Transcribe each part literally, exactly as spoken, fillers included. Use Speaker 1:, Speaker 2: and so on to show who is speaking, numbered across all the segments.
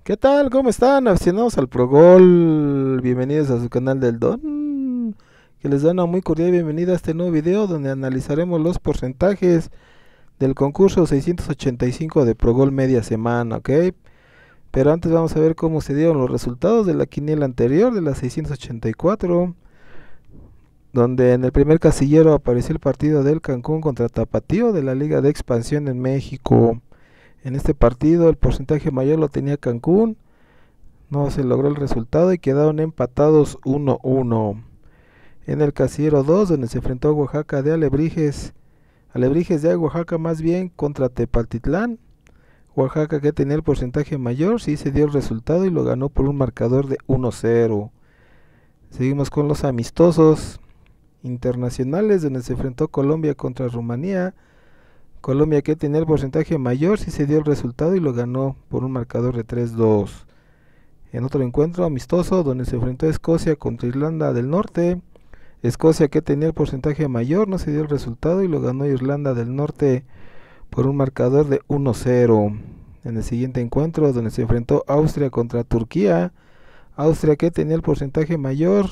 Speaker 1: ¿Qué tal? ¿Cómo están? Aficionados al Pro Gol. Bienvenidos a su canal del Don. Que les da una muy cordial bienvenida a este nuevo video donde analizaremos los porcentajes del concurso seiscientos ochenta y cinco de Pro Gol media semana, ¿ok? Pero antes vamos a ver cómo se dieron los resultados de la quiniela anterior, de la seiscientos ochenta y cuatro, donde en el primer casillero apareció el partido del Cancún contra Tapatío de la Liga de Expansión en México. En este partido el porcentaje mayor lo tenía Cancún, no se logró el resultado y quedaron empatados uno uno. En el casillero dos, donde se enfrentó Oaxaca de Alebrijes, Alebrijes de Oaxaca más bien contra Tepatitlán. Oaxaca, que tenía el porcentaje mayor, sí se dio el resultado y lo ganó por un marcador de uno cero. Seguimos con los amistosos internacionales, donde se enfrentó Colombia contra Rumanía. Colombia, que tenía el porcentaje mayor, sí se dio el resultado y lo ganó por un marcador de tres dos. En otro encuentro amistoso, donde se enfrentó Escocia contra Irlanda del Norte, Escocia, que tenía el porcentaje mayor, no se dio el resultado y lo ganó Irlanda del Norte por un marcador de uno cero. En el siguiente encuentro, donde se enfrentó Austria contra Turquía, Austria, que tenía el porcentaje mayor,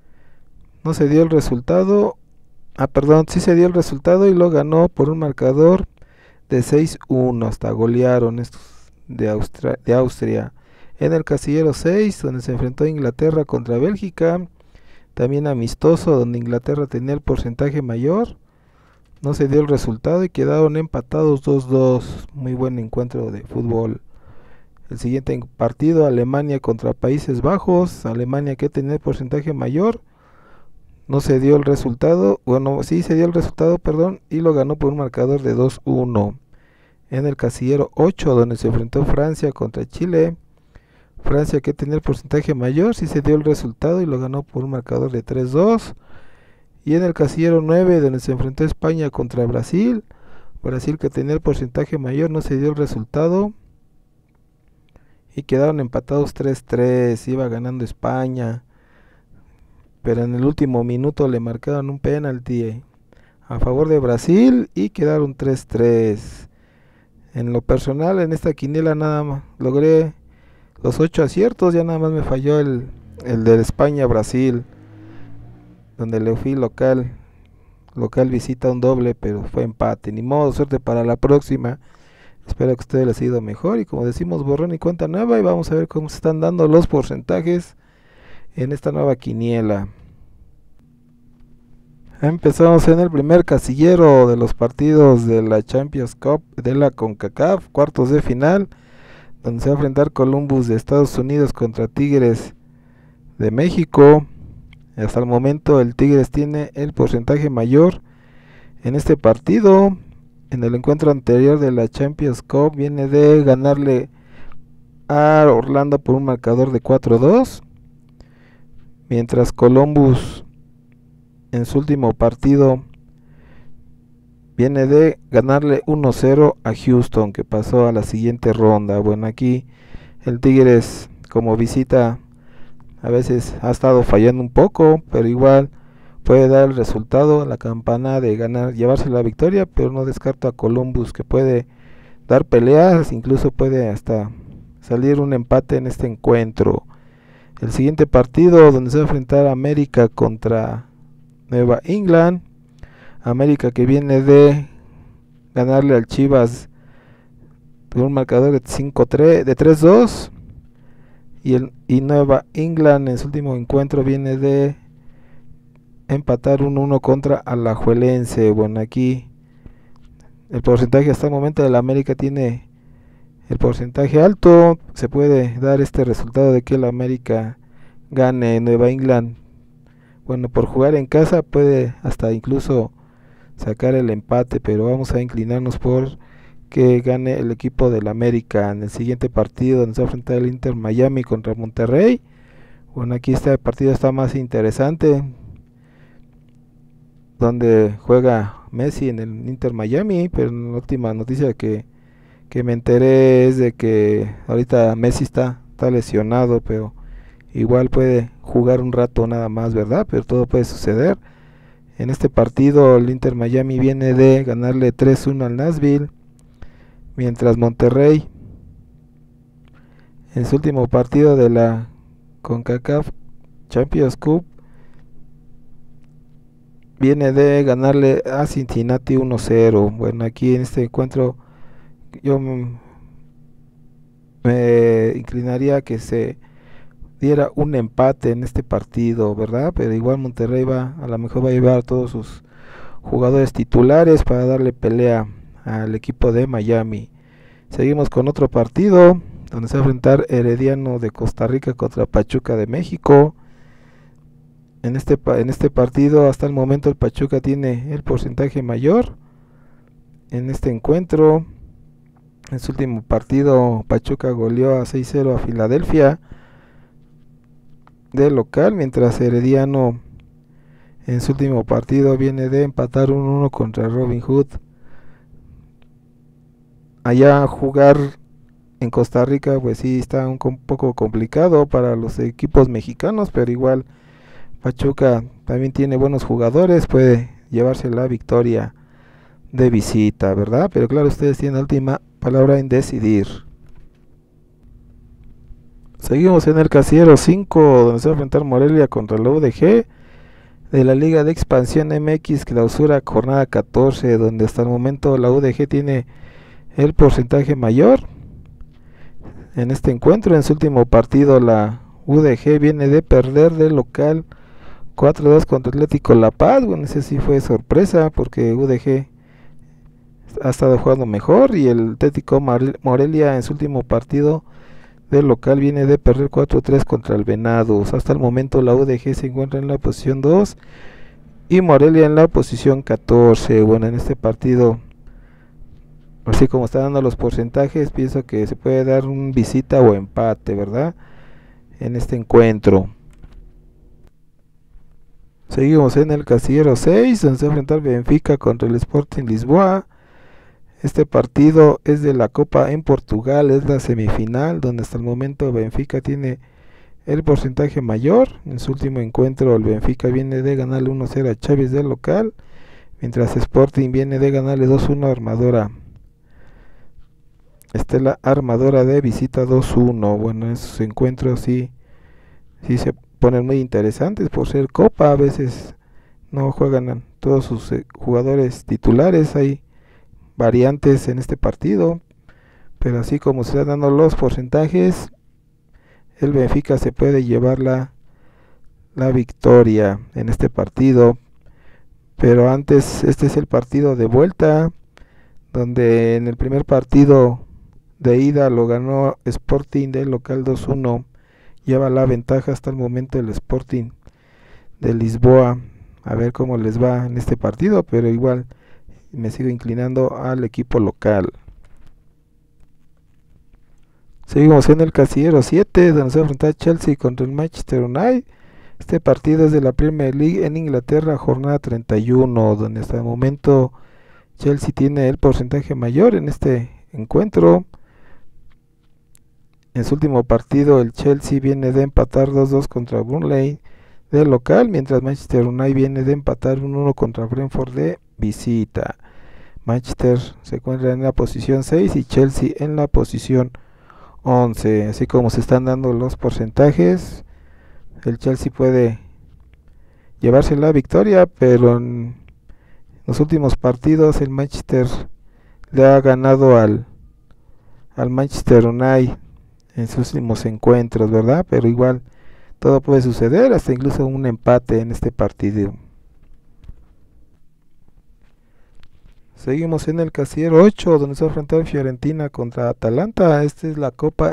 Speaker 1: no se dio el resultado. Ah, perdón, sí se dio el resultado y lo ganó por un marcador de seis uno. Hasta golearon estos de Austria, de Austria. En el casillero seis, donde se enfrentó Inglaterra contra Bélgica, también amistoso, donde Inglaterra tenía el porcentaje mayor, no se dio el resultado y quedaron empatados dos dos. Muy buen encuentro de fútbol. El siguiente partido, Alemania contra Países Bajos, Alemania, que tenía el porcentaje mayor, no se dio el resultado, bueno, sí se dio el resultado, perdón, y lo ganó por un marcador de dos uno. En el casillero ocho, donde se enfrentó Francia contra Chile, Francia, que tenía el porcentaje mayor, sí se dio el resultado y lo ganó por un marcador de tres dos. Y en el casillero nueve, donde se enfrentó España contra Brasil, Brasil, que tenía el porcentaje mayor, no se dio el resultado y quedaron empatados tres tres. Iba ganando España, pero en el último minuto le marcaron un penalti a favor de Brasil y quedaron tres tres. En lo personal, en esta quiniela nada más logré los ocho aciertos, ya nada más me falló el, el de España-Brasil, donde le fui local, local visita un doble, pero fue empate. Ni modo, suerte para la próxima. Espero que a ustedes les haya ido mejor y, como decimos, borrón y cuenta nueva, y vamos a ver cómo se están dando los porcentajes en esta nueva quiniela. Empezamos en el primer casillero de los partidos de la Champions Cup de la CONCACAF, cuartos de final, donde se va a enfrentar Columbus de Estados Unidos contra Tigres de México. Hasta el momento el Tigres tiene el porcentaje mayor en este partido. En el encuentro anterior de la Champions Cup viene de ganarle a Orlando por un marcador de cuatro dos, mientras Columbus en su último partido viene de ganarle uno cero a Houston, que pasó a la siguiente ronda. Bueno, aquí el Tigres como visita a veces ha estado fallando un poco, pero igual puede dar el resultado, la campana de ganar, llevarse la victoria, pero no descarto a Columbus, que puede dar peleas, incluso puede hasta salir un empate en este encuentro. El siguiente partido, donde se va a enfrentar América contra Nueva England, América, que viene de ganarle al Chivas por un marcador de cinco tres, de tres dos, y, el, y Nueva England en su último encuentro viene de empatar uno uno contra Alajuelense. Bueno, aquí el porcentaje hasta el momento de la América tiene el porcentaje alto. Se puede dar este resultado de que la América gane. Nueva England, bueno, por jugar en casa puede hasta incluso sacar el empate, pero vamos a inclinarnos por que gane el equipo del América. En el siguiente partido, donde se va a enfrentar el Inter Miami contra Monterrey, bueno, aquí este partido está más interesante, donde juega Messi en el Inter Miami, pero la última noticia que, que me enteré es de que ahorita Messi está, está lesionado, pero igual puede jugar un rato nada más, ¿verdad? Pero todo puede suceder. En este partido el Inter Miami viene de ganarle tres uno al Nashville, mientras Monterrey en su último partido de la CONCACAF Champions Cup viene de ganarle a Cincinnati uno cero. Bueno, aquí en este encuentro yo me inclinaría a que se diera un empate en este partido, ¿verdad? Pero igual Monterrey va, a lo mejor va a llevar a todos sus jugadores titulares para darle pelea al equipo de Miami. Seguimos con otro partido donde se va a enfrentar Herediano de Costa Rica contra Pachuca de México. En este, en este partido hasta el momento el Pachuca tiene el porcentaje mayor en este encuentro. En su último partido Pachuca goleó a seis cero a Filadelfia de local, mientras Herediano en su último partido viene de empatar uno uno contra Robin Hood. Allá jugar en Costa Rica pues sí está un poco complicado para los equipos mexicanos, pero igual Pachuca también tiene buenos jugadores, puede llevarse la victoria de visita, ¿verdad? Pero claro, ustedes tienen la última palabra en decidir. Seguimos en el casillero cinco, donde se va a enfrentar Morelia contra la U D G de la Liga de Expansión M X Clausura jornada catorce, donde hasta el momento la U D G tiene el porcentaje mayor en este encuentro. En su último partido la U D G viene de perder de local cuatro dos contra Atlético La Paz. Bueno, ese sí fue sorpresa porque U D G ha estado jugando mejor y el Atlético Morelia en su último partido del local viene de perder cuatro tres contra el Venados. Hasta el momento la U D G se encuentra en la posición dos y Morelia en la posición catorce. Bueno, en este partido, así como están dando los porcentajes, pienso que se puede dar un visita o empate, ¿verdad? En este encuentro. Seguimos en el casillero seis, donde se va a enfrentar Benfica contra el Sporting Lisboa. Este partido es de la Copa en Portugal, es la semifinal, donde hasta el momento Benfica tiene el porcentaje mayor. En su último encuentro el Benfica viene de ganarle uno cero a Chaves del local, mientras Sporting viene de ganarle dos uno a Armadora. Estela Armadora de visita dos uno. Bueno, esos encuentros sí, sí se ponen muy interesantes por ser Copa. A veces no juegan todos sus jugadores titulares, hay variantes en este partido, pero así como se están dando los porcentajes, el Benfica se puede llevar la, la victoria en este partido. Pero antes, este es el partido de vuelta, donde en el primer partido de ida lo ganó Sporting del local dos uno. Lleva la ventaja hasta el momento el Sporting de Lisboa. A ver cómo les va en este partido, pero igual me sigo inclinando al equipo local. Seguimos en el casillero siete, donde se va a enfrentar Chelsea contra el Manchester United. Este partido es de la Premier League en Inglaterra, jornada treinta y uno, donde hasta el momento Chelsea tiene el porcentaje mayor en este encuentro. En su último partido el Chelsea viene de empatar dos dos contra Burnley de local, mientras Manchester United viene de empatar uno uno contra Brentford de visita. Manchester se encuentra en la posición seis y Chelsea en la posición once. Así como se están dando los porcentajes, el Chelsea puede llevarse la victoria, pero en los últimos partidos el Manchester le ha ganado al, al Manchester United en sus últimos encuentros, ¿verdad? Pero igual todo puede suceder, hasta incluso un empate en este partido. Seguimos en el casillero ocho, donde se va a enfrentar Fiorentina contra Atalanta. Esta es la Copa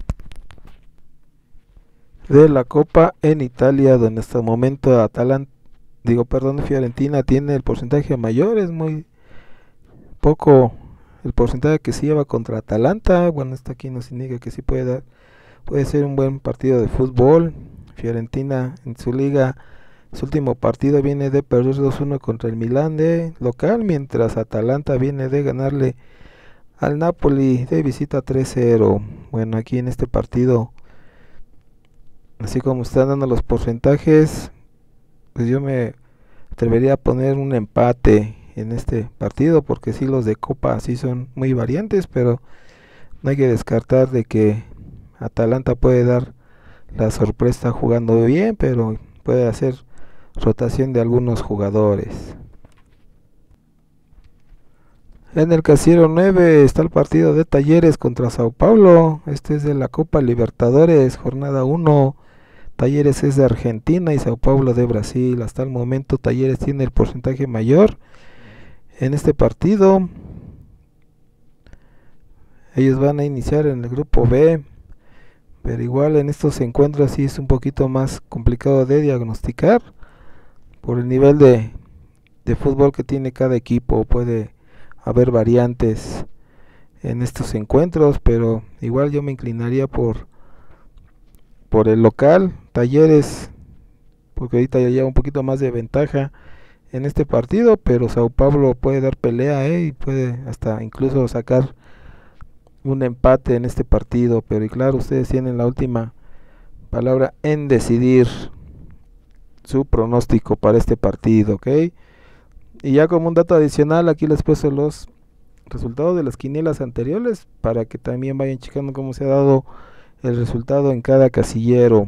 Speaker 1: de la Copa en Italia, donde hasta el momento Atalanta, digo, perdón, Fiorentina tiene el porcentaje mayor, es muy poco el porcentaje que se lleva contra Atalanta. Bueno, esto aquí nos indica que sí puede dar, puede ser un buen partido de fútbol. Fiorentina en su liga, su último partido viene de perder dos uno contra el Milán de local, mientras Atalanta viene de ganarle al Napoli de visita tres cero. Bueno, aquí en este partido, así como están dando los porcentajes, pues yo me atrevería a poner un empate en este partido, porque sí, los de Copa sí son muy variantes, pero no hay que descartar de que Atalanta puede dar la sorpresa jugando bien, pero puede hacer rotación de algunos jugadores. En el casillero nueve está el partido de Talleres contra Sao Paulo. Este es de la Copa Libertadores, jornada uno. Talleres es de Argentina y Sao Paulo de Brasil. Hasta el momento Talleres tiene el porcentaje mayor en este partido. Ellos van a iniciar en el grupo B, pero igual en estos encuentros sí es un poquito más complicado de diagnosticar por el nivel de, de fútbol que tiene cada equipo. Puede haber variantes en estos encuentros, pero igual yo me inclinaría por por el local, Talleres, porque ahorita ya lleva un poquito más de ventaja en este partido, pero Sao Paulo puede dar pelea, ¿eh? Y puede hasta incluso sacar un empate en este partido, pero y claro, ustedes tienen la última palabra en decidir su pronóstico para este partido, ¿ok? Y ya como un dato adicional, aquí les he puesto los resultados de las quinielas anteriores para que también vayan checando cómo se ha dado el resultado en cada casillero.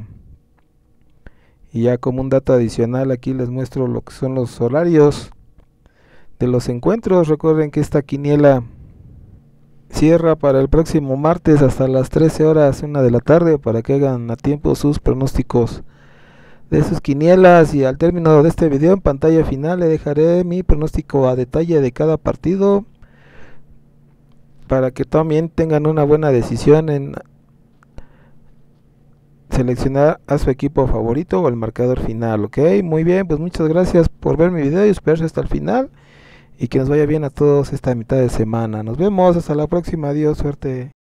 Speaker 1: Y ya como un dato adicional, aquí les muestro lo que son los horarios de los encuentros. Recuerden que esta quiniela cierra para el próximo martes hasta las trece horas, una de la tarde, para que hagan a tiempo sus pronósticos de sus quinielas. Y al término de este video, en pantalla final le dejaré mi pronóstico a detalle de cada partido, para que también tengan una buena decisión en seleccionar a su equipo favorito o el marcador final. Ok, muy bien, pues muchas gracias por ver mi video y esperarse hasta el final, y que nos vaya bien a todos esta mitad de semana. Nos vemos, hasta la próxima, adiós, suerte.